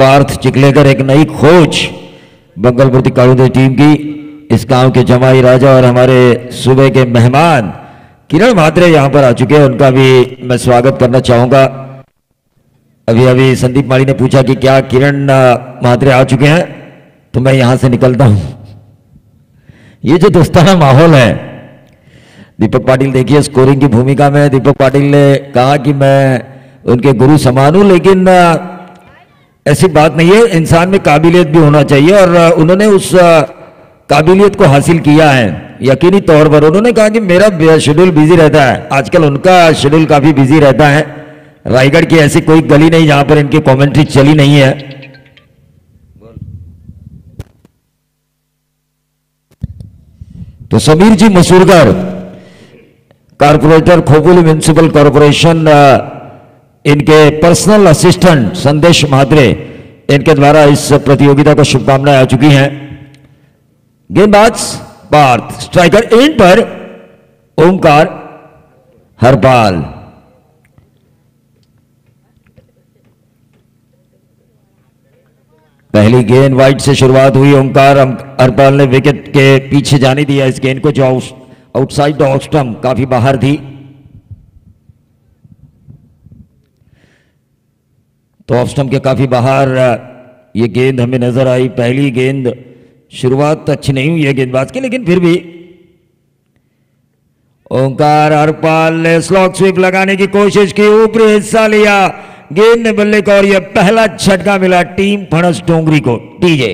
पार्थ चिखलेकर एक नई खोज बंगलपुर काड़ूदे टीम की। इस गांव के जमाई राजा और हमारे सूबे के मेहमान किरण म्हात्रे यहां पर आ चुके हैं, उनका भी मैं स्वागत करना चाहूंगा। अभी अभी संदीप माली ने पूछा कि क्या किरण म्हात्रे आ चुके हैं, तो मैं यहां से निकलता हूं। ये जो दोस्ताना माहौल है, दीपक पाटिल देखिए स्कोरिंग की भूमिका में। दीपक पाटिल ने कहा कि मैं उनके गुरु समान हूं, लेकिन ऐसी बात नहीं है, इंसान में काबिलियत भी होना चाहिए और उन्होंने उस काबिलियत को हासिल किया है यकीनी तौर पर। उन्होंने कहा कि मेरा शेड्यूल बिजी रहता है, आजकल उनका शेड्यूल काफी बिजी रहता है। रायगढ़ की ऐसी कोई गली नहीं जहां पर इनकी कमेंट्री चली नहीं है। तो Sameer ji Masurkar, corporator Khopoli municipal corporation, इनके पर्सनल असिस्टेंट संदेश म्हात्रे, इनके द्वारा इस प्रतियोगिता को शुभकामनाएं आ चुकी हैं। गेंदबाज पार्थ, स्ट्राइकर एंड पर ओमकार हरपाल। पहली गेंद वाइड से शुरुआत हुई। ओमकार हरपाल ने विकेट के पीछे जाने दिया इस गेंद को, जो आउटसाइड द ऑफ स्टंप काफी बाहर थी। तो ऑफ स्टंप के काफी बाहर ये गेंद हमें नजर आई। पहली गेंद शुरुआत अच्छी नहीं हुई है गेंदबाज की, लेकिन फिर भी ओंकार हरपाल ने स्लॉग स्वीप लगाने की कोशिश की, ऊपरी हिस्सा लिया, गेंद ने बल्ले को और यह पहला झटका मिला टीम फणस डोंगरी को। डीजे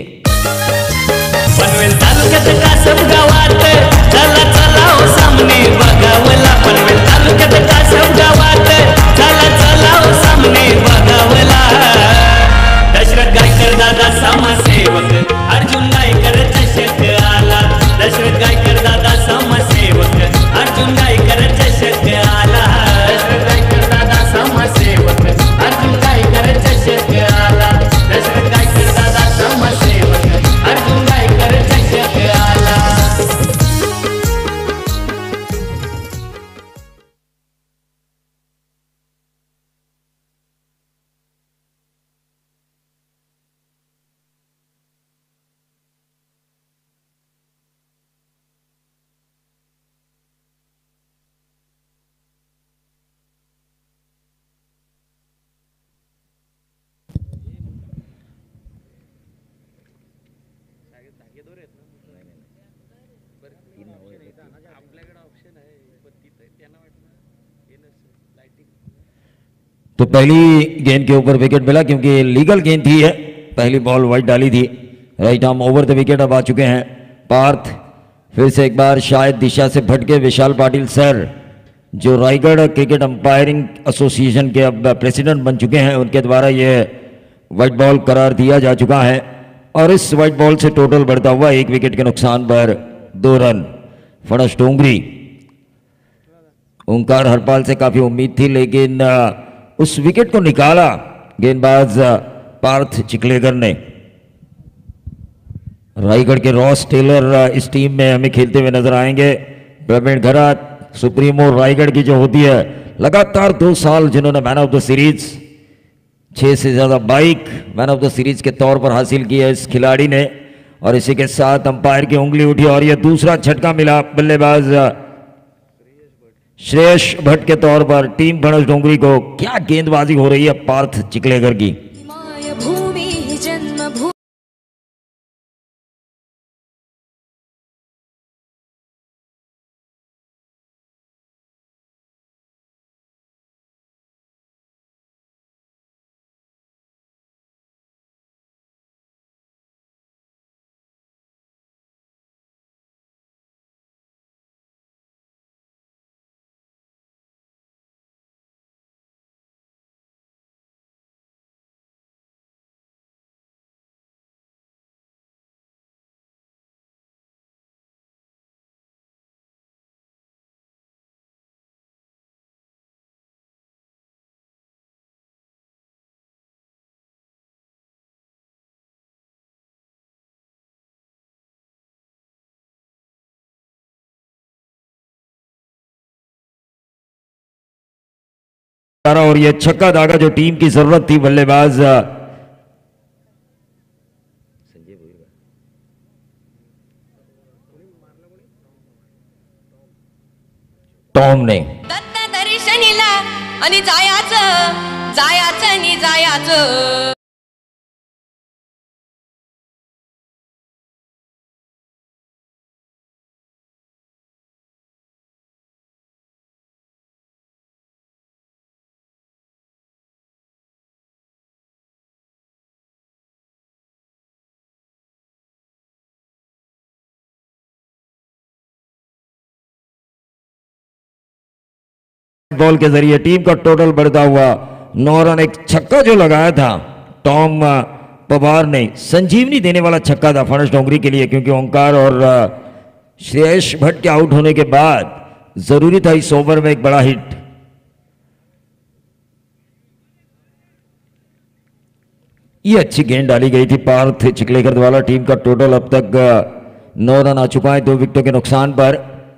दशरथ गायकर दादा समाजसेवक, अर्जुन गायकर चषक आला। दशरथ गायकर दादा समाजसेवक, अर्जुन गायकर चषक आला। दशरथ गायकर दादा समाजसेवक, अर्जुन गायकर चषक आला। दशरथ गायकर दादा समाजसेवक, अर्जुन गायकर चषक आला। तो पहली गेंद के ऊपर विकेट मिला क्योंकि लीगल गेंद थी है, पहली बॉल वाइड डाली थी। Right arm over the wicket अब आ चुके हैं पार्थ। फिर से एक बार शायद दिशा से भटके विशाल पाटिल सर, जो रायगढ़ क्रिकेट अंपायरिंग एसोसिएशन के अब प्रेसिडेंट बन चुके हैं, उनके द्वारा यह वाइड बॉल करार दिया जा चुका है। और इस वाइड बॉल से टोटल बढ़ता हुआ 1 विकेट के नुकसान पर 2 रन फणस डोंगरी। ओंकार हरपाल से काफी उम्मीद थी, लेकिन उस विकेट को निकाला गेंदबाज पार्थ चिखलेकर ने। रायगढ़ के रॉस टेलर इस टीम में हमें खेलते हुए नजर आएंगे। प्रवीण घरात सुप्रीमो रायगढ़ की जो होती है, लगातार 2 साल जिन्होंने मैन ऑफ द सीरीज, 6 से ज्यादा बाइक मैन ऑफ द सीरीज के तौर पर हासिल की है इस खिलाड़ी ने। और इसी के साथ अंपायर की उंगली उठी और यह दूसरा झटका मिला बल्लेबाज श्रेयस भट्ट के तौर पर टीम फणस डोंगरी को। क्या गेंदबाजी हो रही है पार्थ चिखलेकर की। और यह छक्का दागा जो टीम की जरूरत थी बल्लेबाज टॉमने। दत्त दर्शनीला आणि जायाचं जायाचं आणि जायाचं. बॉल के जरिए टीम का टोटल बढ़ता हुआ 9 रन। एक छक्का जो लगाया था टॉम पवार ने, संजीवनी देने वाला छक्का था फणस डोंगरी के लिए, क्योंकि ओंकार और श्रेयस भट्ट के आउट होने के बाद जरूरी था इस ओवर में एक बड़ा हिट। ये अच्छी गेंद डाली गई थी पार्थ चिखलेकर द्वारा। टीम का टोटल अब तक 9 रन आ चुका है 2 विकेटों के नुकसान पर।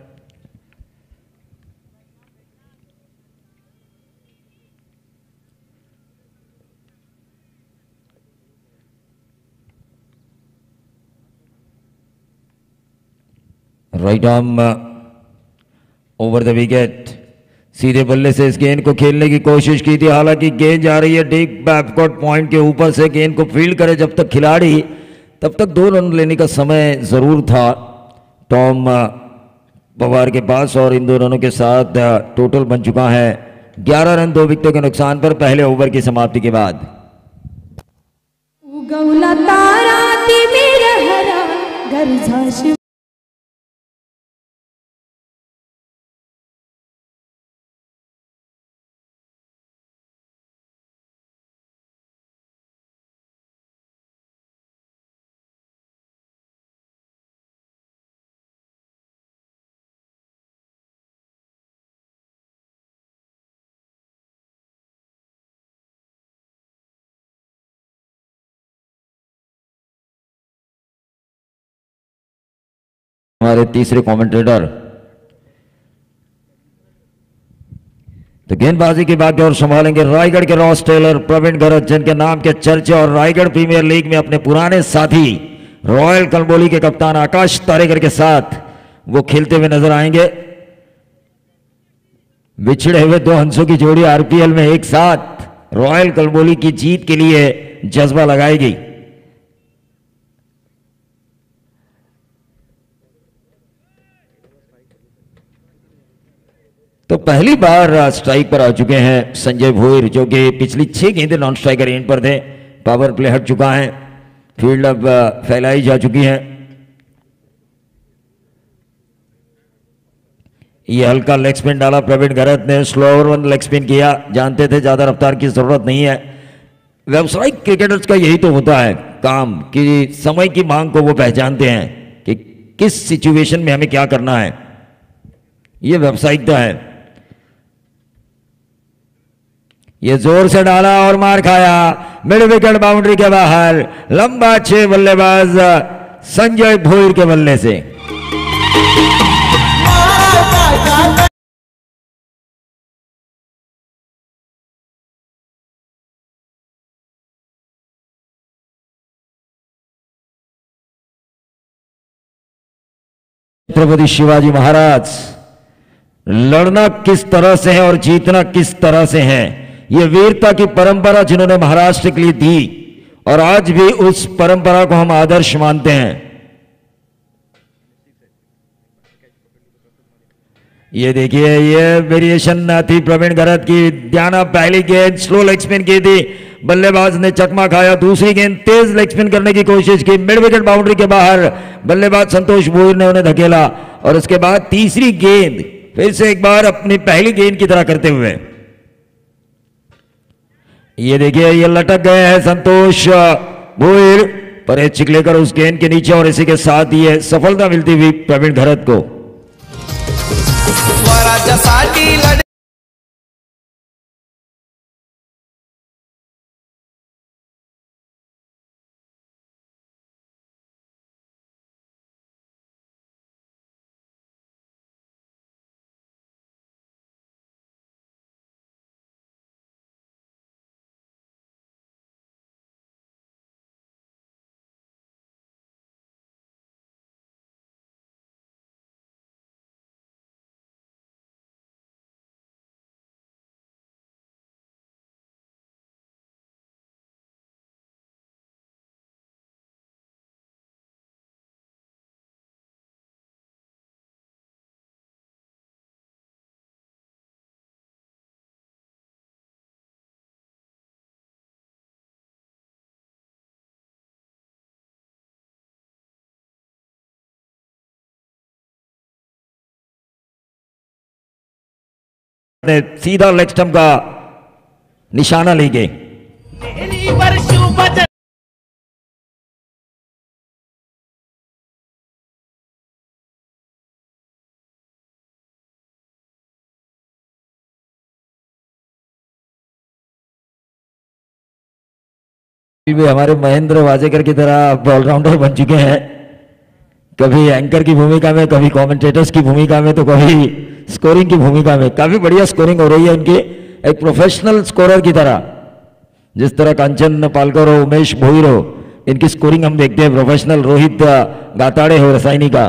Right arm over the wicket, सीधे बल्ले से इस गेंद को खेलने की कोशिश की थी, हालांकि गेंद जा रही है डीप बैकवर्ड पॉइंट के ऊपर से। गेंद को फील्ड करे जब तक खिलाड़ी, तब तक 2 रन लेने का समय जरूर था टॉम पवार के पास, और इन 2 रनों के साथ टोटल बन चुका है 11 रन 2 विकेटों के नुकसान पर पहले ओवर की समाप्ति के बाद। उगवला तारा ती मेरा हरा गरजा हमारे तीसरे कमेंटेटर। तो गेंदबाजी की बात और संभालेंगे रायगढ़ के रॉस टेलर प्रवीण गरज, जिनके नाम के चर्चे और रायगढ़ प्रीमियर लीग में अपने पुराने साथी रॉयल कलबोली के कप्तान आकाश तारेकर के साथ वो खेलते हुए नजर आएंगे। बिछड़े हुए 2 हंसों की जोड़ी आरपीएल में एक साथ रॉयल कलबोली की जीत के लिए जज्बा लगाएगी। तो पहली बार स्ट्राइक पर आ चुके हैं संजय भोईर, जो कि पिछली 6 गेंदें नॉन स्ट्राइकर एंड पर थे। पावर प्ले हट चुका है, फील्ड अब फैलाई जा चुकी है। ये हल्का लेग स्पिन डाला प्रवीण गरत ने, स्लोअर वन लेग स्पिन किया, जानते थे ज्यादा रफ्तार की जरूरत नहीं है। व्यावसायिक क्रिकेटर्स का यही तो होता है काम कि समय की मांग को वो पहचानते हैं कि किस सिचुएशन में हमें क्या करना है, ये व्यावसायिकता है। ये जोर से डाला और मार खाया, मिड विकेट बाउंड्री के बाहर। लंबा 6 बल्लेबाज संजय भोईर के बल्ले से। छत्रपति शिवाजी महाराज, लड़ना किस तरह से है और जीतना किस तरह से है, यह वीरता की परंपरा जिन्होंने महाराष्ट्र के लिए दी, और आज भी उस परंपरा को हम आदर्श मानते हैं। ये देखिए, ये वेरिएशन थी प्रवीण गरत की। ध्याना पहली गेंद स्लो लेग स्पिन की थी, बल्लेबाज ने चकमा खाया। दूसरी गेंद तेज लेग स्पिन करने की कोशिश की, मिड विकेट बाउंड्री के बाहर। बल्लेबाज संतोष भोईर ने उन्हें धकेला, और उसके बाद तीसरी गेंद फिर से एक बार अपनी पहली गेंद की तरह करते हुए। ये देखिए, ये लटक गए हैं संतोष भोईर, परेश चिखलेकर उस गेंद के नीचे, और इसी के साथ ये सफलता मिलती हुई प्रवीण गरत को। स्वराज्यासाठी ने सीधा लेग स्टंप का निशाना लेके भी हमारे महेंद्र वाजेकर की तरह ऑलराउंडर बन चुके हैं। कभी एंकर की भूमिका में, कभी कमेंटेटर्स की भूमिका में, तो कभी स्कोरिंग की भूमिका में। काफी बढ़िया स्कोरिंग हो रही है उनकी, एक प्रोफेशनल स्कोरर की तरह। जिस तरह कंचन पालकर हो, उमेश भोईर हो, इनकी स्कोरिंग हम देखते हैं प्रोफेशनल। रोहित गाताड़े हो रसायनी का,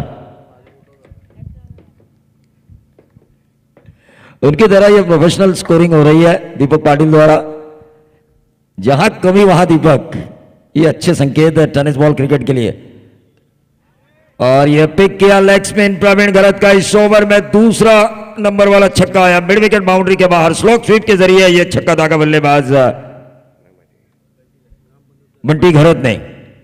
उनकी तरह ये प्रोफेशनल स्कोरिंग हो रही है दीपक पाटिल द्वारा। जहां कमी वहां दीपक, ये अच्छे संकेत है टेनिस बॉल क्रिकेट के लिए। और ये पिक किया लेग स्पिन प्रवीण गलत का। इस ओवर में दूसरा नंबर वाला छक्का आया मिड विकेट बाउंड्री के बाहर। स्लोक स्वीप के जरिए ये छक्का दागा बल्लेबाज बंटी घरत ने।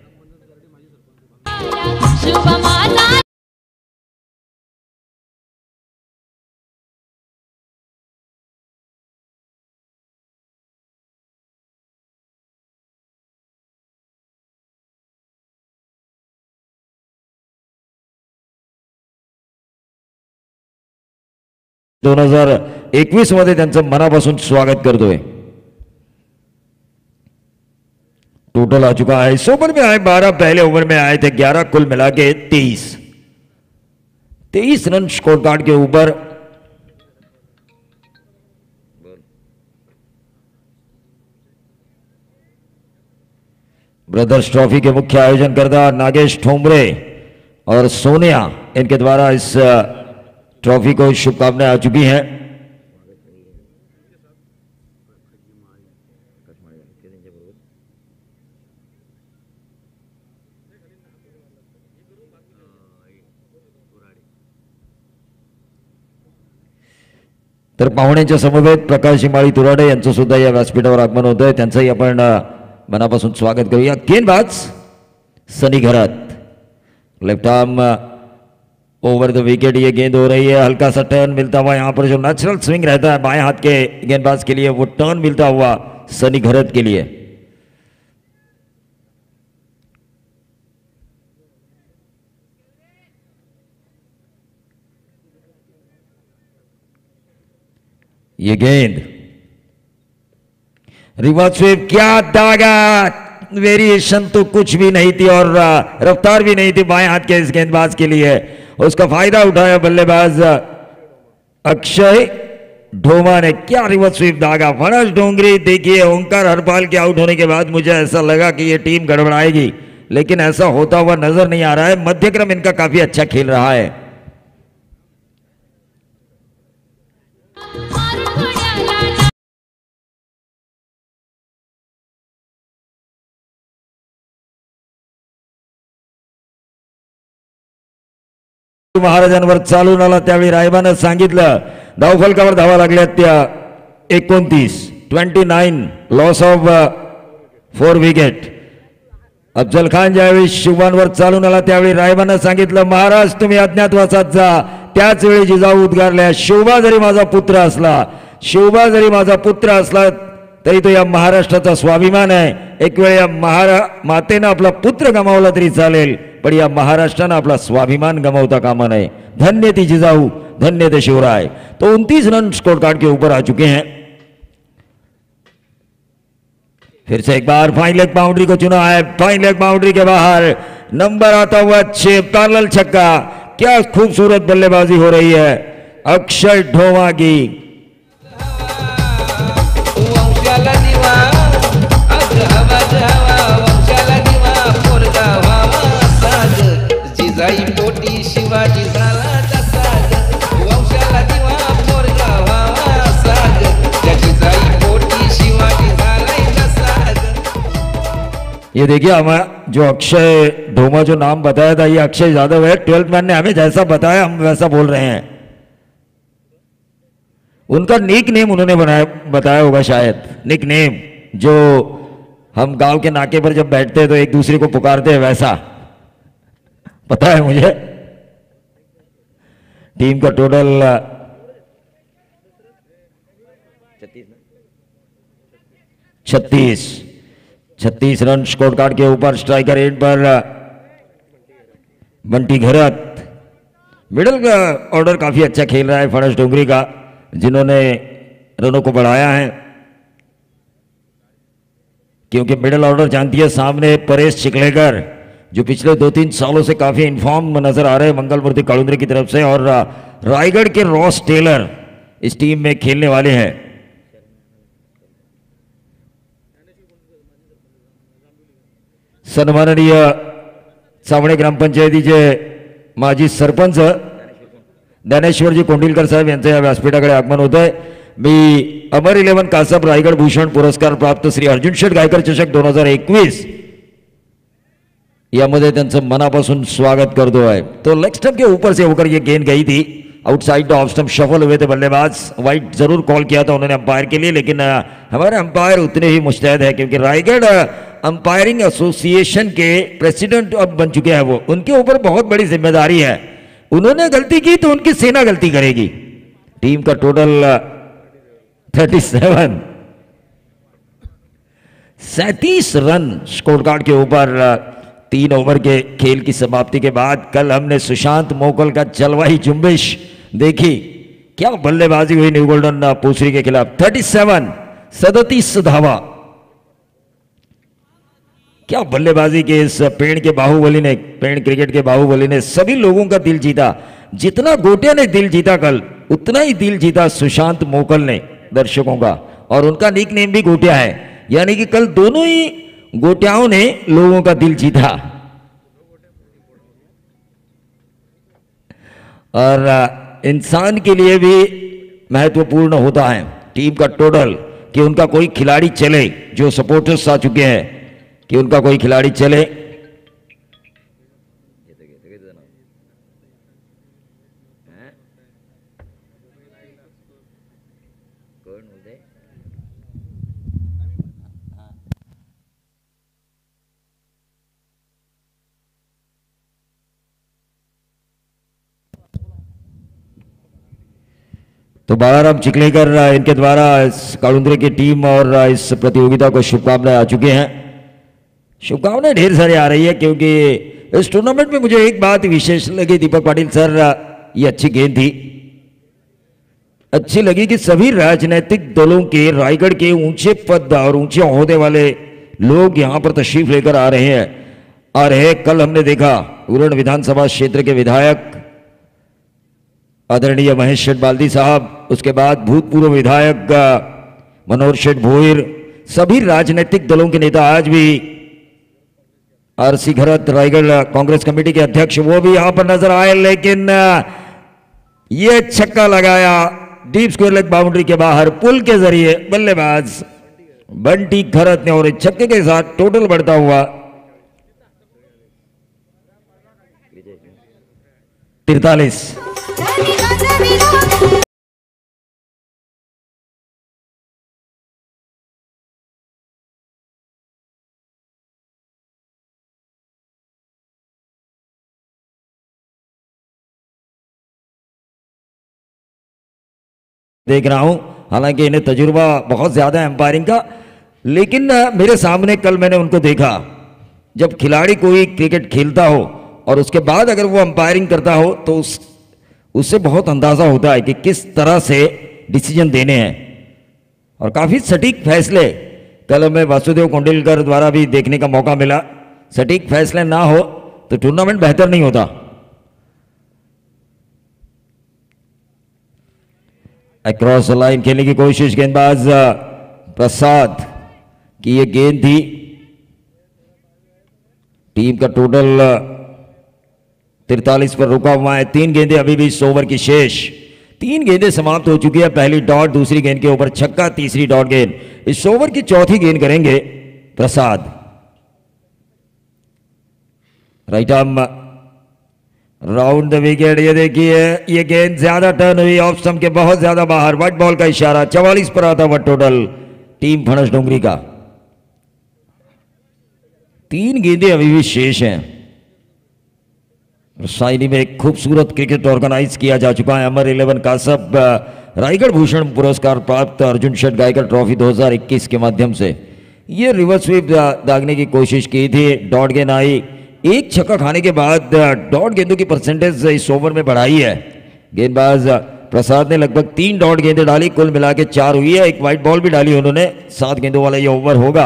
दोन 2021 मध्ये त्यांचं मनापासून स्वागत करतोय। टोटल आ चुका है, इस ओवर में आए 12, पहले ओवर में आए थे 11, कुल मिला के 23 रन स्कोर कार्ड के ऊपर। ब्रदर्स ट्रॉफी के मुख्य आयोजनकर्ता नागेश ठोंबरे और सोनिया, इनके द्वारा इस ट्रॉफी को शुभकामनाएं आ चुकी हैं। तर पाहुण्यांच्या समवेत प्रकाश हिमाळी तुराडे यांचं सुद्धा या व्यासपीठावर आगमन होत आहे, त्यांचंही आपण मनापासून स्वागत करूया। गेंदबाज Sunny Gharat, left arm over the wicket ये गेंद हो रही है। हल्का सा टर्न मिलता हुआ यहां पर जो नेचुरल स्विंग रहता है बाएं हाथ के गेंदबाज के लिए, वो टर्न मिलता हुआ सनी घरत के लिए। ये गेंद रिवर्स स्वीप, क्या दागा, वेरिएशन तो कुछ भी नहीं थी और रफ्तार भी नहीं थी बाएं हाथ के इस गेंदबाज के लिए। उसका फायदा उठाया बल्लेबाज अक्षय ढोमा ने। क्या रिवर्स स्वीप दागा, फणस डोंगरी। देखिए ओंकार हरपाल के आउट होने के बाद मुझे ऐसा लगा कि ये टीम गड़बड़ाएगी, लेकिन ऐसा होता हुआ नजर नहीं आ रहा है। मध्यक्रम इनका काफी अच्छा खेल रहा है। महाराजांवर चालून आला त्यावेळी रायबानं सांगितलं, धावफलकावर धावा लागल्या त्या 29 loss of 4 wicket. Afzal Khan ज्यावेळी शिवांवर चालून आला त्यावेळी रायबानं सांगितलं, महाराज तुम्ही अज्ञातवासात जा। त्याच वेळी जिजाऊ उद्गारल्या, शिवबा जरी माझा पुत्र असला, शिवबा जरी माझा पुत्र असला तरी तो या महाराष्ट्राचा स्वाभिमान आहे। एक वेळ या मातेनं आपला पुत्र गमावला तरी चालेल, पण या महाराष्ट्रानं आपला स्वाभिमान गमावता कामा नये। धन्य ती जिजाऊ, धन्य थे शिवराय। तो 29 रन स्कोर कार्ड के ऊपर आ चुके हैं। फिर से एक बार फाइन लेग बाउंड्री को चुना है, फाइन लेग बाउंड्री के बाहर नंबर आता हुआ 6, पैरेलल छक्का। क्या खूबसूरत बल्लेबाजी हो रही है अक्षय ढोमा की। शिवाजी झाला दसाज, वंशाला दिवा पोरगा व्हावा साज, त्याची जाई पोटी शिवाजी झालाय दसाज। ये देखिए हमें जो अक्षय ढोमा जो नाम बताया था, ये अक्षय यादव है। 12th मैन ने हमें जैसा बताया हम वैसा बोल रहे हैं। उनका निक नेम उन्होंने बताया होगा शायद, निक नेम जो हम गांव के नाके पर जब बैठते हैं तो एक दूसरे को पुकारते हैं, वैसा पता है मुझे। टीम का टोटल 36 रन स्कोर कार्ड के ऊपर। स्ट्राइकर एंड पर बंटी घरत। मिडिल का ऑर्डर काफी अच्छा खेल रहा है फणस डोंगरी का, जिन्होंने रनों को बढ़ाया है, क्योंकि मिडिल ऑर्डर जानती है सामने परेश चिकलेकर जो पिछले 2-3 सालों से काफी इन्फॉर्म नजर आ रहे हैं मंगल मूर्ति कालुंद्रे की तरफ से, और रायगढ़ के रॉस टेलर इस टीम में खेलने वाले हैं। सन्माननीय सावणे ग्रामपंचायतीचे माजी सरपंच ज्ञानेश्वरजी कोंडिलकर साहेब यांचं या व्यासपीठाकडे आगमन होत आहे। मी अमर 11 कासब रायगढ़ भूषण पुरस्कार प्राप्त श्री अर्जुन शेठ गायकर चषक 2021 यामध्ये त्यांचं मनापासून स्वागत करतो है। तो लेग स्टंप के ऊपर से होकर ये गेंद गई थी, outside the off stump shuffle हुए थे बल्लेबाज। वाइट जरूर कॉल किया था उन्होंने अंपायर के लिए, लेकिन हमारे अंपायर उतने ही मुस्तैद है, क्योंकि रायगढ़ अंपायरिंग एसोसिएशन के प्रेसिडेंट अब बन चुके हैं वो, उनके ऊपर बहुत बड़ी जिम्मेदारी है। उन्होंने गलती की तो उनकी सेना गलती करेगी। टीम का टोटल 37 रन स्कोर कार्ड के ऊपर 3 ओवर के खेल की समाप्ति के बाद। कल हमने सुशांत मोकल का जलवाही जुम्बिश देखी, क्या बल्लेबाजी हुई न्यू गोल्डन पूसरी के खिलाफ। 37 धावा, क्या बल्लेबाजी के इस पेड़ के बाहुबली ने, पेड़ क्रिकेट के बाहुबली ने सभी लोगों का दिल जीता। जितना गोटिया ने दिल जीता कल, उतना ही दिल जीता सुशांत मोकल ने दर्शकों का, और उनका निक नेम भी गोटिया है, यानी कि कल दोनों ही गोटियाओं ने लोगों का दिल जीता। और इंसान के लिए भी महत्वपूर्ण होता है टीम का टोटल, कि उनका कोई खिलाड़ी चले, जो सपोर्टर्स आ चुके हैं, कि उनका कोई खिलाड़ी चले। तो बालाराम चिखलेकर इनके द्वारा इस कालुंद्रे की टीम और इस प्रतियोगिता को शुभकामनाएं आ चुके हैं। शुभकामनाएं ढेर सारी आ रही है, क्योंकि इस टूर्नामेंट में मुझे एक बात विशेष लगी दीपक पाटिल सर, ये अच्छी गेंद थी, अच्छी लगी कि सभी राजनीतिक दलों के रायगढ़ के ऊंचे पद और ऊंचे ओहदे वाले लोग यहां पर तशरीफ लेकर आ रहे हैं। कल हमने देखा उरण विधानसभा क्षेत्र के विधायक आदरणीय महेश शेठ बाल्दी साहब, उसके बाद भूतपूर्व विधायक मनोहर शेठ भोईर, सभी राजनीतिक दलों के नेता, आज भी आरसी घरत रायगढ़ कांग्रेस कमेटी के अध्यक्ष, वो भी यहां पर नजर आए, लेकिन ये छक्का लगाया डीप स्क्वायर लेग बाउंड्री के बाहर पुल के जरिए बल्लेबाज बंटी घरत ने, और इस छक्के के साथ टोटल बढ़ता हुआ 43। देख रहा हूं, हालांकि इन्हें तजुर्बा बहुत ज्यादा है एम्पायरिंग का, लेकिन मेरे सामने कल मैंने उनको देखा, जब खिलाड़ी कोई क्रिकेट खेलता हो और उसके बाद अगर वो अंपायरिंग करता हो तो उससे बहुत अंदाजा होता है कि किस तरह से डिसीजन देने हैं, और काफी सटीक फैसले कल हमें वासुदेव कोंडिलकर द्वारा भी देखने का मौका मिला। सटीक फैसले ना हो तो टूर्नामेंट बेहतर नहीं होता। अक्रॉस लाइन खेलने की कोशिश गेंदबाज प्रसाद की ये गेंद थी। टीम का टोटल 43 पर रुका हुआ है। 3 गेंदें अभी भी इस ओवर की शेष, 3 गेंदें समाप्त हो चुकी है। पहली डॉट, दूसरी गेंद के ऊपर छक्का, तीसरी डॉट गेंद। इस ओवर की चौथी गेंद करेंगे Prasad. Right arm round the wicket. ये देखिए ये गेंद ज्यादा टर्न हुई ऑफ स्टंप के बहुत ज्यादा बाहर, व्हाइट बॉल का इशारा। 44 पर आता हुआ टोटल टीम फणस डोंगरी का। 3 गेंदें अभी भी शेष हैं। साइनी में एक खूबसूरत क्रिकेट ऑर्गेनाइज किया जा चुका है। अमर 11 कासब रायगढ़ भूषण पुरस्कार प्राप्त अर्जुन शेठ गायकर ट्रॉफी 2021 के माध्यम से ये रिवर्स स्वीप दागने की कोशिश की थी, डॉट गेंद आई। एक छक्का खाने के बाद डॉट गेंदों की परसेंटेज इस ओवर में बढ़ाई है। गेंदबाज प्रसाद ने लगभग 3 डॉट गेंदें डाली, कुल मिला के 4 हुई है। एक वाइट बॉल भी डाली उन्होंने। 7 गेंदों वाला ये ओवर होगा।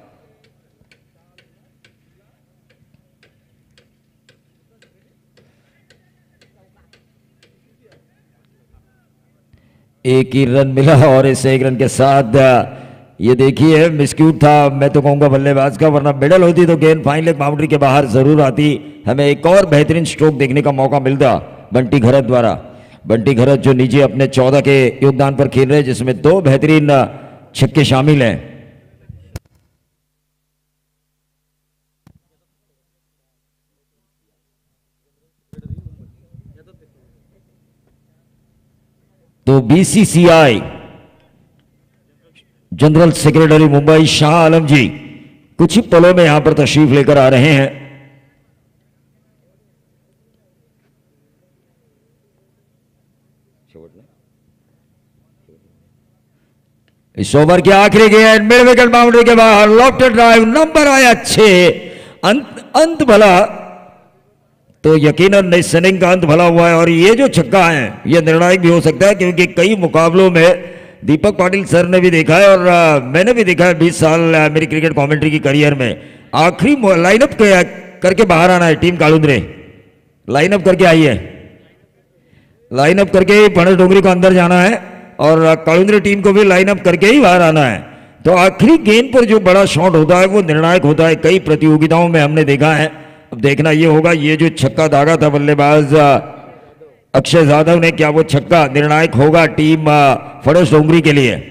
एक ही रन मिला और इस 1 रन के साथ ये देखिए मिसक्यूट था, मैं तो कहूंगा बल्लेबाज का, वरना मिडल होती तो गेंद फाइन लेग बाउंड्री के बाहर जरूर आती। हमें एक और बेहतरीन स्ट्रोक देखने का मौका मिलता बंटी घरत द्वारा। बंटी घरत जो नीचे अपने 14 के योगदान पर खेल रहे हैं, जिसमें 2 बेहतरीन छक्के शामिल हैं। तो BCCI general secretary Mumbai Shah Alam ji कुछ ही पलों में यहां पर तशरीफ लेकर आ रहे हैं। इस ओवर की आखिरी गेंद मिड विकेट बाउंड्री के बाहर, लॉफ्टेड ड्राइव, नंबर आया 6। अंत भला तो यकीनन इस इनिंग का अंत भला हुआ है। और ये जो छक्का है ये निर्णायक भी हो सकता है, क्योंकि कई मुकाबलों में दीपक पाटिल सर ने भी देखा है और मैंने भी देखा है 20 साल मेरी क्रिकेट कमेंट्री की करियर में। आखिरी लाइनअप करके बाहर आना है टीम कालुंद्रे, लाइनअप करके आई है, लाइनअप करके ही फणस डोंगरी को अंदर जाना है और कालुंद्रे टीम को भी लाइनअप करके ही बाहर आना है। तो आखिरी गेंद पर जो बड़ा शॉट होता है वो निर्णायक होता है, कई प्रतियोगिताओं में हमने देखा है। अब देखना ये होगा ये जो छक्का दागा था बल्लेबाज अक्षय यादव ने, क्या वो छक्का निर्णायक होगा टीम फणस डोंगरी के लिए।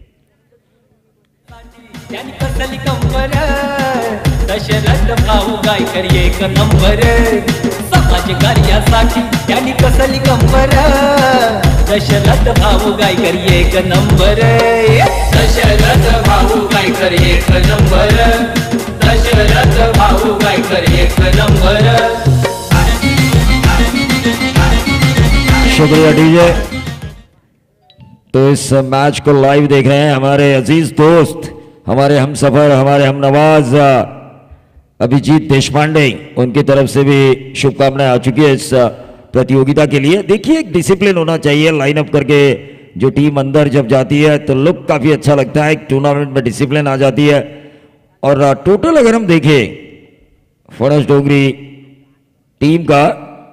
दशरथ भाऊ गायकर 1 नंबर, समाज कार्यासाठी त्यांनी कसली कंबर। दशरथ भाऊ गायकर 1 नंबर, दशरथ भाऊ गायकर 1 नंबर, दशरथ भाऊ गायकर 1 नंबर। शुक्रिया डीजे। तो इस मैच को लाइव देख रहे हैं हमारे अजीज दोस्त, हमारे हमसफर, हमारे हमनवाज अभिजीत देशपांडे, उनकी तरफ से भी शुभकामनाएं आ चुकी है इस प्रतियोगिता के लिए। देखिए एक डिसिप्लिन होना चाहिए, लाइनअप करके जो टीम अंदर जब जाती है तो लुक काफी अच्छा लगता है, एक टूर्नामेंट में डिसिप्लिन आ जाती है। और टोटल अगर हम देखें फणस डोंगरी टीम का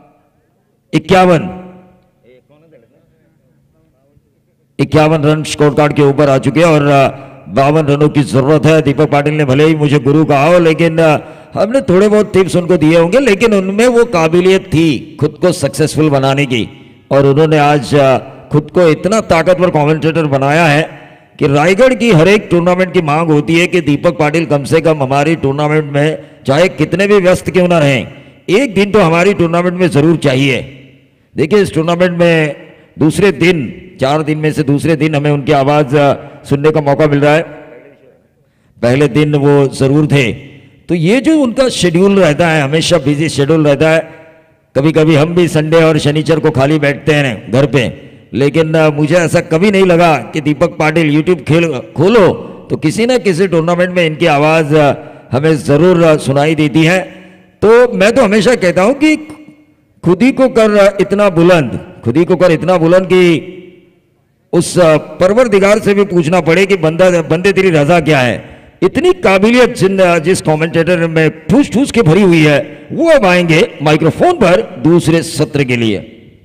51 रन स्कोर कार्ड के ऊपर आ चुके हैं और 52 रनों की जरूरत है। दीपक पाटिल ने भले ही मुझे गुरु कहा हो, लेकिन हमने थोड़े बहुत टिप्स उनको दिए होंगे, लेकिन उनमें वो काबिलियत थी खुद को सक्सेसफुल बनाने की। और उन्होंने आज खुद को इतना ताकतवर कमेंटेटर बनाया है कि रायगढ़ की हर एक टूर्नामेंट की मांग होती है कि दीपक पाटिल कम से कम हमारी टूर्नामेंट में, चाहे कितने भी व्यस्त क्यों ना रहें, एक दिन तो हमारी टूर्नामेंट में जरूर चाहिए। देखिए इस टूर्नामेंट में दूसरे दिन, 4 दिन में से दूसरे दिन हमें उनकी आवाज सुनने का मौका मिल रहा है। पहले दिन वो जरूर थे। तो ये जो उनका शेड्यूल रहता है, हमेशा बिजी शेड्यूल रहता है। कभी कभी हम भी संडे और शनिचर को खाली बैठते हैं घर पे, लेकिन मुझे ऐसा कभी नहीं लगा कि दीपक पाटिल यूट्यूब खोलो तो किसी न किसी टूर्नामेंट में इनकी आवाज हमें जरूर सुनाई देती है। तो मैं तो हमेशा कहता हूं कि खुद ही को कर इतना बुलंद कि उस परवरदिगार से भी पूछना पड़े कि बंदे तेरी रजा क्या है। इतनी काबिलियत जिस कमेंटेटर में ठूस ठूस के भरी हुई है, वो अब आएंगे माइक्रोफोन पर दूसरे सत्र के लिए।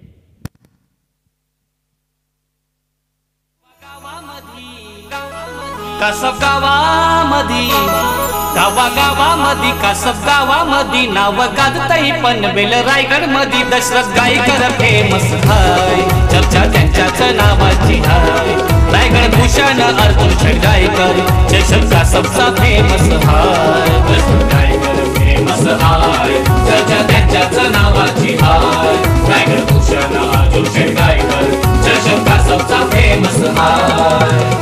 कासब गावामधी, गावागावामधी कासब गावामधी नाव गाजतही पनवेल रायगड मधी दशरथ गायकर फेमस हाय, चर्चा त्यांच्याच नावाची हाय। रायगड भूषण अर्जुन गायकर जयशंकर कासबचा फेमस हाय, दशरथ गायकर फेमस हाय, चर्चा त्यांच्याच नावाची हाय। रायगड भूषण अर्जुन गायकर जयशंकर कासबचा फेमस हाय।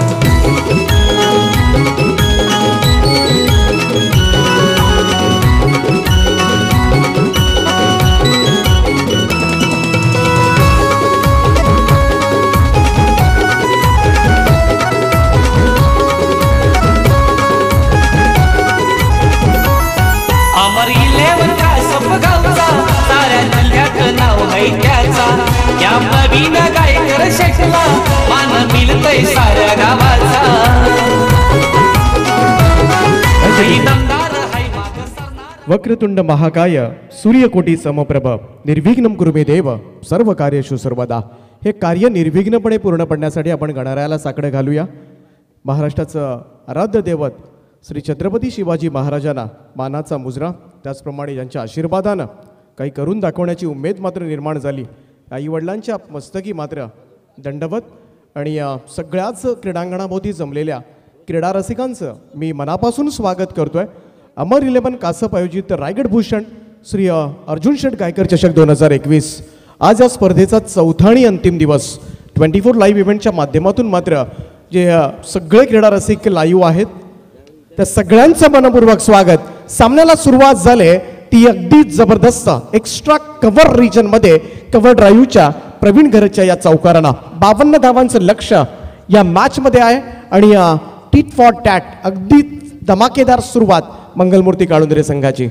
अमर इलेवन कासप गावचा साऱ्या जिल्ह्यात नाव है त्याचा या नवीन गायकर शेटला मान मिळतय साऱ्या गावाचा दमदार हाय माग सरणार वक्रतुंड महाकाय सूर्यकोटी समप्रभ निर्विघ्नं कुरु मे देव सर्व कार्येषु सर्वदा. हे कार्य निर्विघ्नपणे पूर्ण पडण्यासाठी आपण गणरायाला साकडं घालूया. महाराष्ट्राचं आराध्य दैवत श्री छत्रपती शिवाजी महाराजांना मानाचा मुजरा, त्याचप्रमाणे यांच्या आशीर्वादानं काही करून दाखवण्याची उमेद मात्र निर्माण झाली. आईवडिलांच्या मस्तकी मात्र दंडवत आणि सगळ्याच क्रीडांगणाभोवती जमलेल्या क्रीडा रसिकांचं मी मनापासून स्वागत करतोय. अमर 11 कासप आयोजित रायगड भूषण श्री अर्जुन शेठ गायकर चषक 2021 आज या स्पर्धेचा चौथा आणि अंतिम दिवस. 24 लाईव्ह इव्हेंटच्या माध्यमातून मात्र जे सगळे क्रीडा रसिक लाईव्ह आहेत त्या सगळ्यांचं मनपूर्वक स्वागत. सामन्याला सुरुवात झाली ती अगदी जबरदस्त एक्स्ट्रा कव्हर रिजनमध्ये कव्हर ड्राईव्हच्या प्रवीण घरच्या या चौकारांना 52 धावांचं लक्ष या मॅचमध्ये आहे आणि टीट फॉर टॅट अगदी धमाकेदार सुरुवात मंगलमूर्ती काळुंदरे संघाची.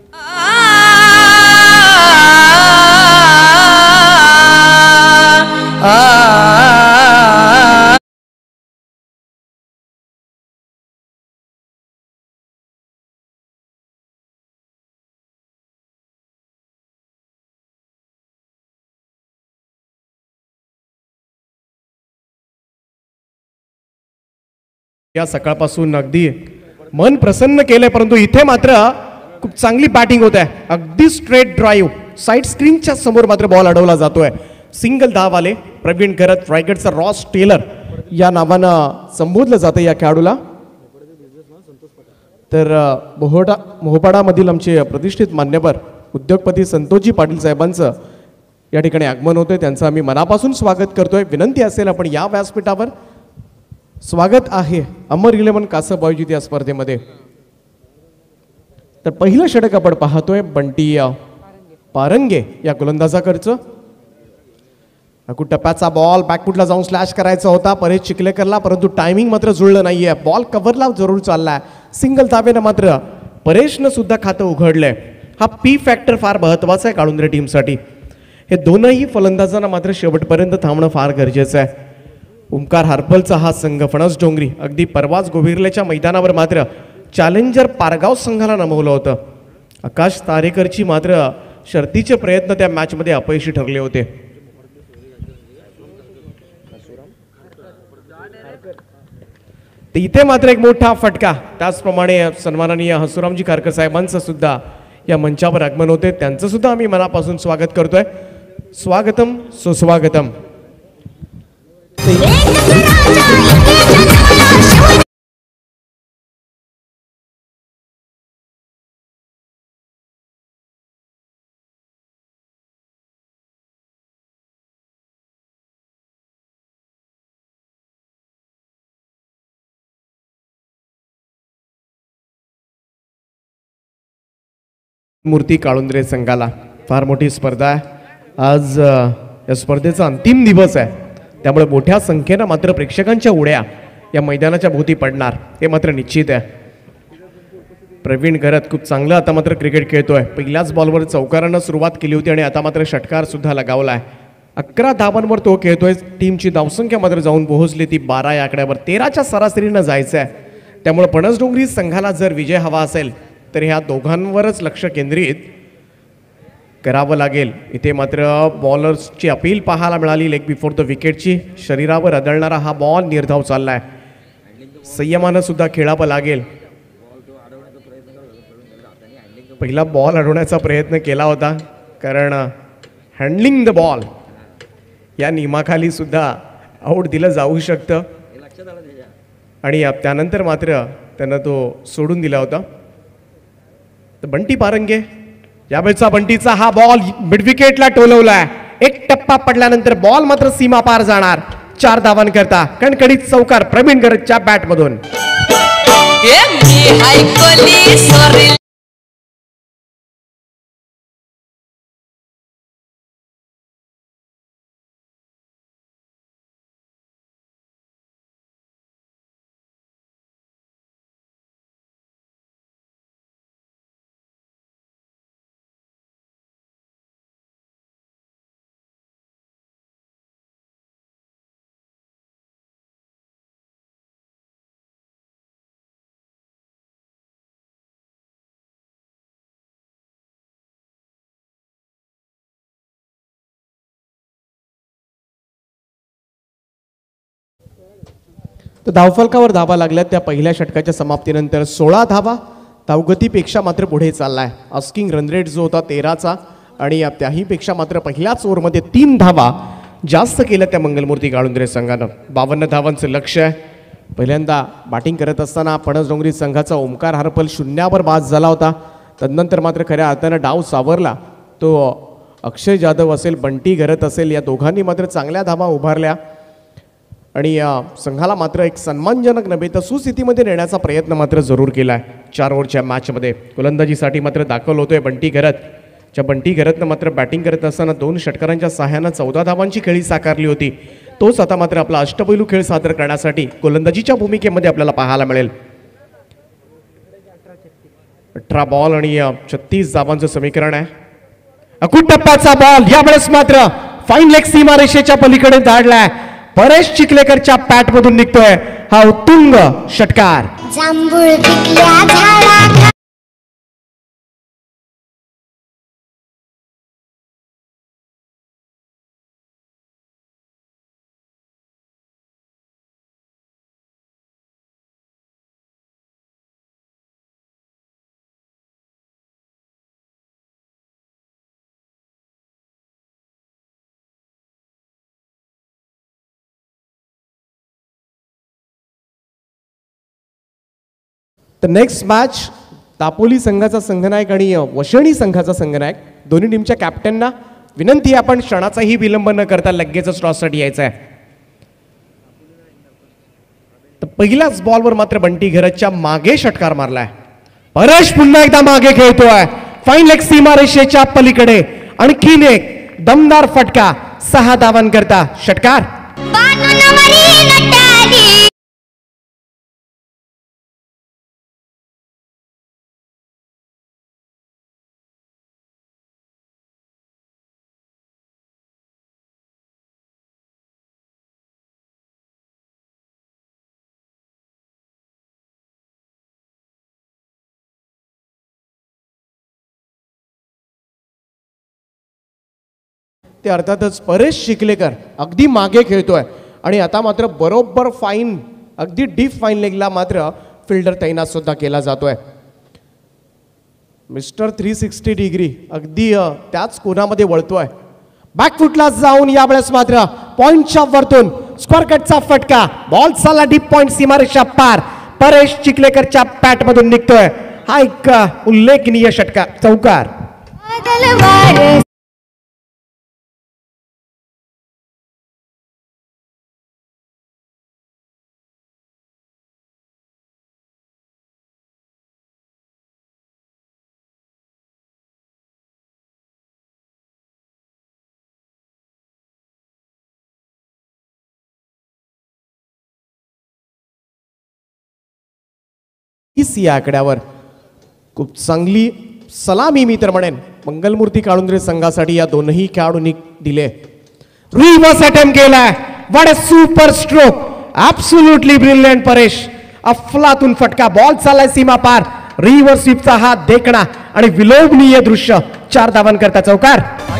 या सकाळपासून अगदी मन प्रसन्न केलंय, परंतु इथे मात्र खूप चांगली बॅटिंग होत आहे. अगदी स्ट्रेट ड्राईव्ह साईड स्क्रीनच्या समोर मात्र बॉल अडवला जातोय. सिंगल धाव आले. प्रवीण घरत रायगडचा रॉस टेलर या नावानं संबोधलं जातं या खेळाडूला. तर मोहोपाडामधील आमचे प्रतिष्ठित मान्यवर उद्योगपती संतोषजी पाटील साहेबांचं या ठिकाणी आगमन होतंय. त्यांचं आम्ही मनापासून स्वागत करतोय. विनंती असेल आपण या व्यासपीठावर स्वागत आहे अमर 11 कासप आयोजित या स्पर्धेमध्ये. तर पहिलं षटक आपण पाहतोय बंटी पारंगे या गोलंदाजाकडचं. टप्प्याचा बॉल बॅकफुटला जाऊन स्लॅश करायचा होता परेश चिखलेकरला, परंतु टायमिंग मात्र जुळलं नाहीये. बॉल कव्हरला जरूर चाललाय. सिंगल धावेनं मात्र परेशनं सुद्धा खातं उघडलंय. हा पी फॅक्टर फार महत्वाचा आहे काळुंदरे टीमसाठी. हे दोनही फलंदाजांना मात्र शेवटपर्यंत थांबणं फार गरजेचं आहे. ओंकार हार्पलचा हा संघ फणस डोंगरी अगदी परवाच गोविरलेच्या मैदानावर मात्र चॅलेंजर पारगाव संघाला नमवलं होतं. आकाश तारेकरची मात्र शर्तीचे प्रयत्न त्या मॅचमध्ये अपयशी ठरले होते. इथे मात्र एक मोठा फटका. त्याचप्रमाणे सन्माननीय हसुरामजी खारकर साहेबांचं सुद्धा या मंचावर आगमन होते. त्यांचं सुद्धा आम्ही मनापासून स्वागत करतोय. स्वागतम सुस्वागतम. मूर्ती काळुंदरे संघाला फार मोठी स्पर्धा आहे. आज या स्पर्धेचा अंतिम दिवस आहे, त्यामुळे मोठ्या संख्येनं मात्र प्रेक्षकांच्या उड्या या मैदानाच्या भोवती पडणार हे मात्र निश्चित आहे. प्रवीण घरत खूप चांगलं आता मात्र क्रिकेट खेळतोय. पहिल्याच बॉलवर चौकारानं सुरुवात केली होती आणि आता मात्र षटकार सुद्धा लगावलाय. 11 धावांवर तो खेळतोय. टीमची धावसंख्या मात्र जाऊन पोहोचली ती 12 या आकड्यावर. 13च्या सरासरीनं जायचं आहे. त्यामुळे पणसडोंगरी संघाला जर विजय हवा असेल तर ह्या दोघांवरच लक्ष केंद्रित करावं लागेल. इथे मात्र बॉलर्सची अपील पाहायला मिळाली. लेग बिफोर द विकेटची शरीरावर आदळणारा हा बॉल निर्धाव चाललाय. संयमानं सुद्धा खेळावं लागेल. पहिला बॉल अडवण्याचा प्रयत्न केला होता, कारण हँडलिंग द बॉल या नियमाखाली सुद्धा आऊट दिलं जाऊ शकतं आणि त्यानंतर मात्र त्यानं तो सोडून दिला होता. तर बंटी पारंगे यावेळचा बंटीचा हा बॉल मिड विकेटला टोलवलाय. एक टप्पा पडल्यानंतर बॉल मात्र सीमा पार जाणार. 4 धावांकरता कणकडीत चौकार प्रवीण गरजच्या बॅटमधून. तर धावफलकावर धावा लागल्यात त्या पहिल्या षटकाच्या समाप्तीनंतर 16 धावा. धावगतीपेक्षा मात्र पुढे चाललाय. आस्किंग रन रेट जो होता 13चा आणि त्याहीपेक्षा मात्र पहिल्याच ओव्हरमध्ये 3 धावा जास्त केल्या त्या मंगलमूर्ती काळुंद्रे संघानं. 52 धावांचं लक्ष आहे. पहिल्यांदा बॅटिंग करत असताना पणसडोंगरी संघाचा ओमकार हरपल 0वर बाद झाला होता. तदनंतर मात्र खऱ्या अर्थानं डाव सावरला तो अक्षय जाधव असेल, बंटी घरत असेल, या दोघांनी मात्र चांगल्या धावा उभारल्या आणि संघाला मात्र एक सन्मानजनक नव्हे तर सुस्थितीमध्ये नेण्याचा प्रयत्न मात्र जरूर केला आहे. 4 ओव्हरच्या मॅचमध्ये गोलंदाजीसाठी मात्र दाखल होतोय बंटी घरत. बंटी घरतनं मात्र बॅटिंग करत असताना 2 षटकारांच्या सहाय्यानं 14 धावांची खेळी साकारली होती. तोच आता मात्र आपला अष्टपैलू खेळ सादर करण्यासाठी गोलंदाजीच्या भूमिकेमध्ये आपल्याला पाहायला मिळेल. 18 बॉल आणि 36 धावांचं समीकरण आहे. अकुट टप्प्याचा बॉल यावेळेस मात्र फाईन लेग सीमारेषेच्या पलीकडे धाडलाय. परेश चिखलेकरच्या पॅटमधून निघतोय हा उत्तुंग षटकार. जांभूळ पिकल्या झाडा तर नेक्स्ट मॅच दापोली संघाचा संघनायक आणि वशणी संघाचा संघनायक दोन्ही टीमच्या कॅप्टनना विनंती आहे आपण क्षणाचाही विलंब न करता लगेचच टॉससाठी यायचं आहे. तर पहिल्याच बॉलवर मात्र बंटी घरतच्या मागे षटकार मारलाय. परेश पुन्हा एकदा मागे खेळतोय फाईन लेग सीमारेषेच्या पलीकडे. आणखीन एक दमदार फटका 6 धावांकरता षटकार. ते अर्थातच परेश चिखलेकर अगदी मागे खेळतोय आणि आता मात्र बरोबर फाईन अगदी डीप फाईन लेगला मात्र फिल्डर तैनात सुद्धा केला जातोय. मिस्टर 360 डिग्री अगदी त्याच कोणामध्ये वळतोय. बॅकफुटला जाऊन यावेळेस मात्र पॉइंटच्या वरतून स्क्वेअर कटचा फटका. बॉल चालला डीप पॉइंट सीमारेषा पार. परेश चिखलेकरच्या पॅटमधून निघतोय हा एक उल्लेखनीय षटकार चौकार. या आकड्यावर खूप चांगली सलामी मी तर म्हणेन मंगलमूर्ती काळुंद्रे संघासाठी या दोनही खेळाडूंनी दिले. रिव्हर्स अटेम्प्ट केलाय. What a super stroke. Absolutely brilliant Paresh. अफलातून फटका. बॉल चाललाय सीमा पार. रिव्हर्स स्वीपचा हा देखणा आणि विलोभनीय दृश्य. 4 धावांकरता चौकार.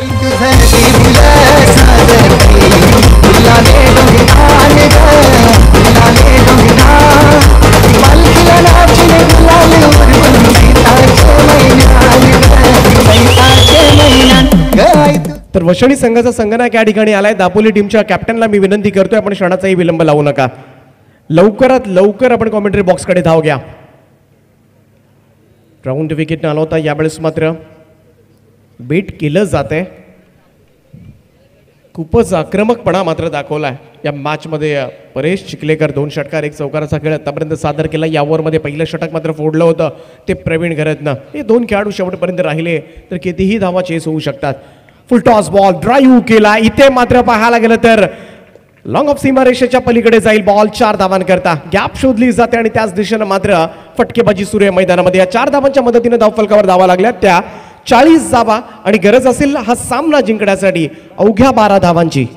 तर वशणी संघाचा संघनायक या ठिकाणी आलाय. दापोली टीमच्या कॅप्टनला मी विनंती करतोय आपण क्षणाचाही विलंब लावू नका. लवकरात लवकर आपण कॉमेंट्री बॉक्सकडे धाव घ्या. राऊंड विकेट आला होता यावेळेस मात्र बेट केलं जातंय. खूपच आक्रमकपणा मात्र दाखवलाय या मॅचमध्ये परेश चिखलेकर. 2 षटकार 1 चौकाराचा खेळ आतापर्यंत सादर केला. या ओव्हरमध्ये पहिलं षटक मात्र फोडलं होतं ते प्रवीण घरतनं. हे 2 खेळाडू शेवटपर्यंत राहिले तर कितीही धावा चेस होऊ शकतात. फुल टॉस बॉल ड्राईव्ह केला. इथे मात्र पाहायला गेलं तर लॉंग ऑफ सीमारेषेच्या पलीकडे जाईल बॉल. 4 धावांकरता गॅप शोधली जाते आणि त्याच दिशेनं मात्र फटकेबाजी सुरू आहे मैदानामध्ये. या 4 धावांच्या मदतीने धावफलकावर धावा लागल्या त्या 40 धावा आणि गरज असेल हा सामना जिंकण्यासाठी अवघ्या 12 धावांची.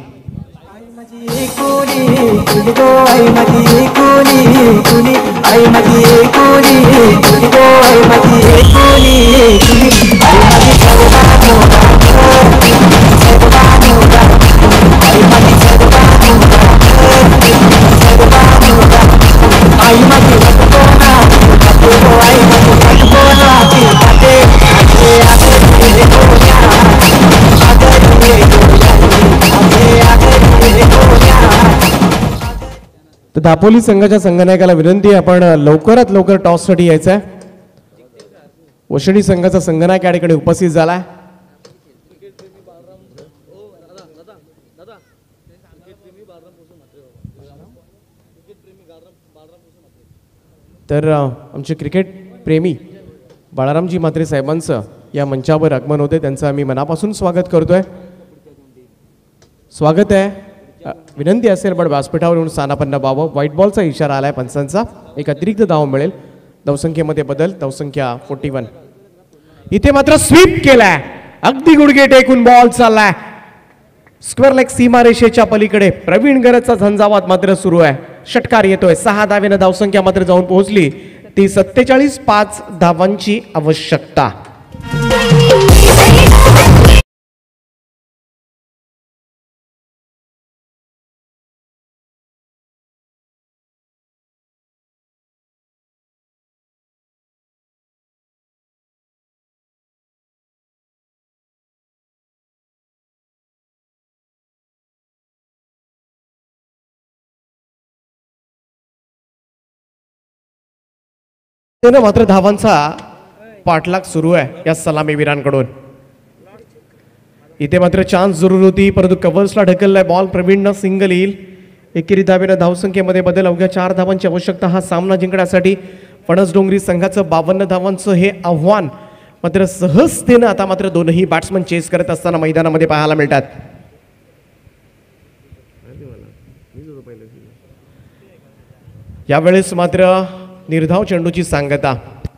तर दापोली संघाच्या संघनायकाला विनंती आहे, आपण लवकरात लवकर टॉससाठी यायचं आहे. वशिणी संघाचा संघनायक या ठिकाणी उपस्थित झालाय. तर आमचे क्रिकेट प्रेमी बाळारामजी म्हात्रे साहेबांचं या मंचावर आगमन होते, त्यांचं आम्ही मनापासून स्वागत करतोय. स्वागत आहे. विनंती असेल पण व्यासपीठावर येऊन स्थानापन्न व्हावं. व्हाईट बॉलचा इशारा आलाय पंचांचा. एक अतिरिक्त धाव मिळेल. धावसंख्येमध्ये बदल. धावसंख्या 41. इथे मात्र स्वीप केलाय. अगदी गुडघे टेकून बॉल चाललाय स्क्वेअर लेग सीमारेषेच्या पलीकडे. प्रवीण गरजचा झंझावात मात्र सुरू आहे. षटकार येतोय. 6 धावेनं धावसंख्या मात्र जाऊन पोहोचली. ती 47. 5 धावांची आवश्यकता. मात्र धावांचा पाठलाग सुरू आहे या सलामीवीरांकडून. इथे मात्र चान्स जरूर होती परंतु कव्हर्सला ढकललाय बॉल. प्रवीणनं सिंगल येईल. एकेरी धावेनं धावसंख्येमध्ये बदल. अवघ्या 4 धावांची आवश्यकता हा सामना जिंकण्यासाठी. फणसडोंगरी संघाचं 52 धावांचं हे आव्हान मात्र सहजतेनं आता मात्र दोनही बॅट्समन चेस करत असताना मैदानामध्ये पाहायला मिळतात. यावेळेस मात्र निर्धाव चेंडूची सांगता.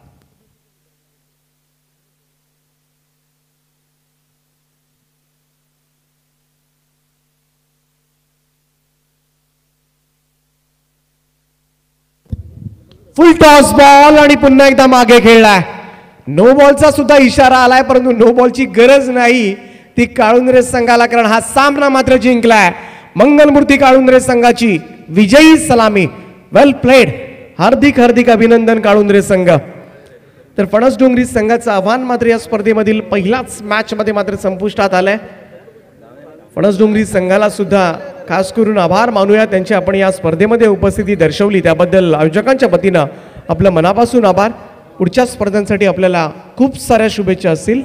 फुल टॉस बॉल आणि पुन्हा एकदा मागे खेळलाय. नो बॉलचा सुद्धा इशारा आलाय परंतु नो बॉलची गरज नाही ती काळुंद्रे संघाला, कारण हा सामना मात्र जिंकलाय. मंगलमूर्ती काळुंद्रे संघाची विजयी सलामी. Well played. हार्दिक हार्दिक अभिनंदन काळुंद्रे संघ. तर फणसडोंगरी संघाचं आव्हान मात्र या स्पर्धेमधील पहिल्याच मॅच मध्ये मात्र संपुष्टात आलंय. फणसडोंगरी संघाला सुद्धा खास करून आभार मानूया त्यांची. आपण या स्पर्धेमध्ये उपस्थिती दर्शवली त्याबद्दल आयोजकांच्या वतीनं आपलं मनापासून आभार. पुढच्या स्पर्धांसाठी आपल्याला खूप साऱ्या शुभेच्छा असतील.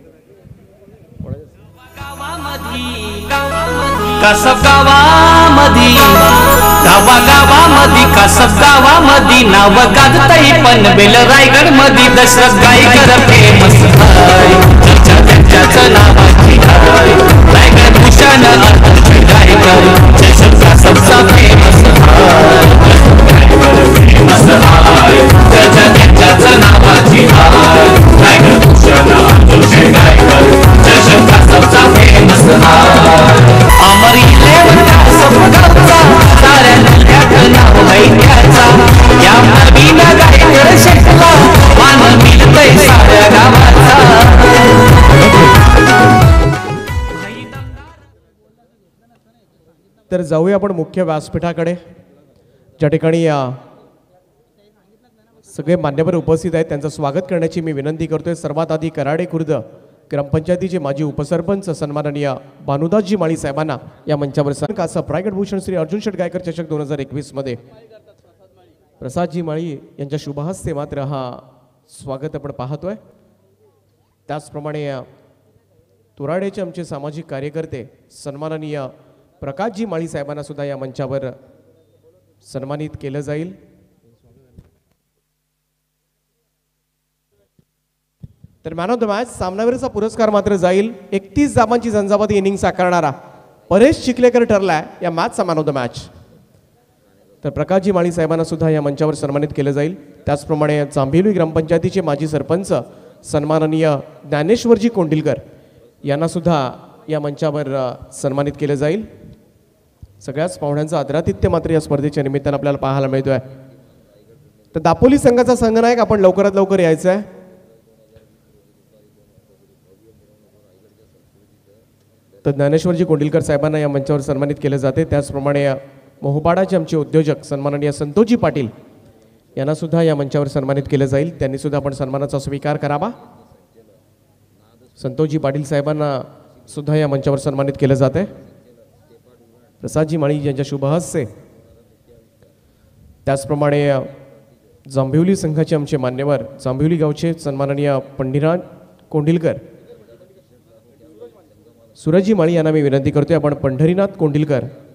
कसब गावामधी गावागावामधी कसब गावामधी नाव गाजतई पनवेल रायगड मधी दशरथ गायकर फेमस हाय. त्यांच्याच नावाची हाय. रायगड भूषण गायकर जयशंकर कसबचा फेमस हाय. फेमस हाय. त्यांच्याच नावाची हाय. रायगड भूषण गायकर जयशंकर कसबचा फेमस हाय. अमर इलेवन कसब गावचा साऱ्या नद्याचं नाव दैत्याचा. या नवीन गायकर शेतला मान मिळतंय साऱ्या गावाचा. तर जाऊया आपण मुख्य व्यासपीठाकडे ज्या ठिकाणी सगळे मान्यवर उपस्थित आहेत. त्यांचं स्वागत करण्याची मी विनंती करतोय. सर्वात आधी कराडे खुर्द ग्रामपंचायतीचे माजी उपसरपंच सन्माननीय भानुदासजी माळी साहेबांना या मंचावर सन्मानित. प्रायगड भूषण श्री अर्जुन शेठ गायकर चषक 2021 मध्ये प्रसादजी माळी यांच्या शुभहस्ते मात्र हा स्वागत आपण पाहतोय. त्याचप्रमाणे तुराडेचे आमचे सामाजिक कार्यकर्ते सन्माननीय प्रकाशजी माळी साहेबांना सुद्धा या मंचावर सन्मानित केलं जाईल. तर मॅन ऑफ द मॅच सामनावीरचा पुरस्कार मात्र जाईल 31 धावांची झंझावाती इनिंग साकारणारा परेश चिखलेकर ठरलाय या मॅचचा मॅन ऑफ द मॅच. तर प्रकाशजी माळी साहेबांना सुद्धा या मंचावर सन्मानित केलं जाईल. त्याचप्रमाणे जांभिवली ग्रामपंचायतीचे माजी सरपंच सन्माननीय ज्ञानेश्वरजी कोंडिलकर यांना सुद्धा या मंचावर सन्मानित केलं जाईल. सगळ्याच पाहुण्यांचं आदरातिथ्य मात्र या स्पर्धेच्या निमित्तानं आपल्याला पाहायला मिळतोय. तर दापोली संघाचा संघनायक आपण लवकरात लवकर यायचं आहे. तर ज्ञानेश्वरजी कोंडिलकर साहेबांना या मंचावर सन्मानित केले जाते. त्याचप्रमाणे मोहपाडाचे आमचे उद्योजक सन्माननीय संतोषजी पाटील यांना सुद्धा या मंचावर सन्मानित केले जाईल. त्यांनी सुद्धा आपण सन्मानाचा स्वीकार करावा. संतोषजी पाटील साहेबांना सुद्धा या मंचावर सन्मानित केले जाते. प्रसादजी माळी यांच्या शुभहस्ते त्याचप्रमाणे जांभिवली संघाचे आमचे मान्यवर जांभिवली गावचे सन्माननीय पंढरीनाथ कोंडिलकर, सूरजजी माळी यांना मी विनंती करतोय आपण पंढरीनाथ कोंडिलकर